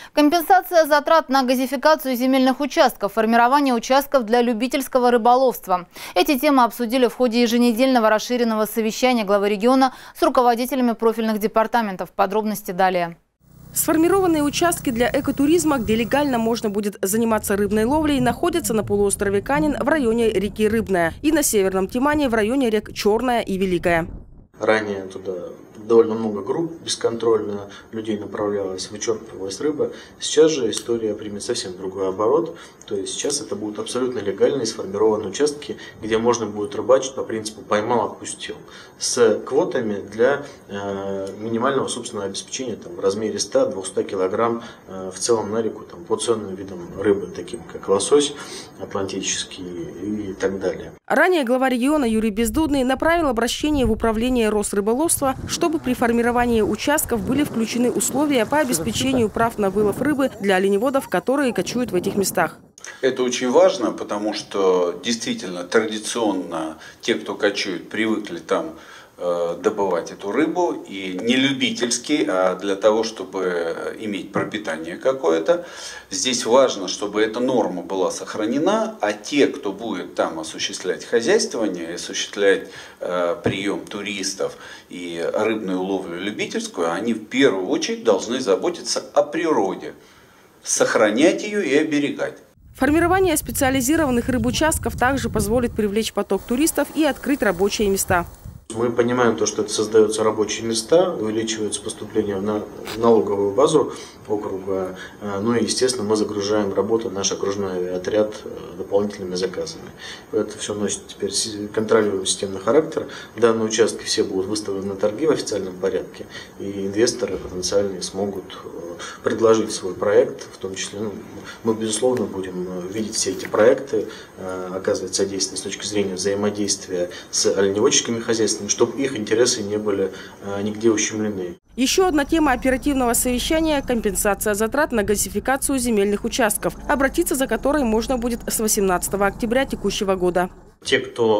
Компенсация затрат на газификацию земельных участков, формирование участков для любительского рыболовства. Эти темы обсудили в ходе еженедельного расширенного совещания главы региона с руководителями профильных департаментов. Подробности далее. Сформированные участки для экотуризма, где легально можно будет заниматься рыбной ловлей, находятся на полуострове Канин в районе реки Рыбная и на Северном Тимане в районе рек Черная и Великая. Ранее туда довольно много групп бесконтрольно людей направлялось, вычерпывалась рыба. Сейчас же история примет совсем другой оборот. То есть сейчас это будут абсолютно легальные сформированные участки, где можно будет рыбачить по принципу «поймал, отпустил», с квотами для минимального собственного обеспечения в размере 100-200 килограмм в целом на реку по ценным видам рыбы, таким как лосось атлантический и так далее. Ранее глава региона Юрий Бездудный направил обращение в управление Росрыболовства, чтобы при формировании участков были включены условия по обеспечению прав на вылов рыбы для оленеводов, которые кочуют в этих местах. Это очень важно, потому что действительно традиционно те, кто кочует, привыкли там добывать эту рыбу, и не любительски, а для того, чтобы иметь пропитание какое-то. Здесь важно, чтобы эта норма была сохранена, а те, кто будет там осуществлять хозяйствование, осуществлять прием туристов и рыбную ловлю любительскую, они в первую очередь должны заботиться о природе, сохранять ее и оберегать. Формирование специализированных рыбучастков также позволит привлечь поток туристов и открыть рабочие места. Мы понимаем, что это создаются рабочие места, увеличивается поступление в налоговую базу округа. Ну и, естественно, мы загружаем работу наш окружной отряд дополнительными заказами. Это все носит теперь контролируемый системный характер. Данные участки все будут выставлены на торги в официальном порядке. И инвесторы потенциальные смогут предложить свой проект. В том числе мы, безусловно, будем видеть все эти проекты, оказывать содействие с точки зрения взаимодействия с оленеводческими хозяйствами, чтобы их интересы не были нигде ущемлены. Еще одна тема оперативного совещания – компенсация затрат на газификацию земельных участков, обратиться за которой можно будет с 18 октября текущего года. Те,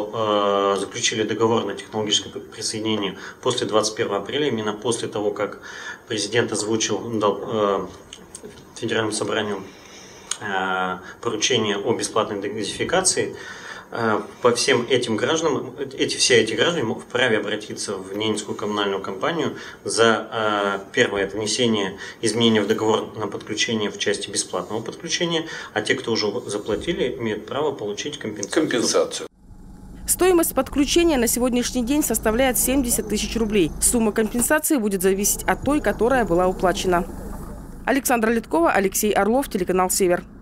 кто заключили договор на технологическое присоединение после 21 апреля, именно после того, как президент дал Федеральному собранию поручение о бесплатной газификации, по всем этим гражданам, все эти граждане вправе обратиться в Ненецкую коммунальную компанию за первое внесение изменений в договор на подключение в части бесплатного подключения, а те, кто уже заплатили, имеют право получить компенсацию. Стоимость подключения на сегодняшний день составляет 70 тысяч рублей. Сумма компенсации будет зависеть от той, которая была уплачена. Александра Литкова, Алексей Орлов, телеканал «Север».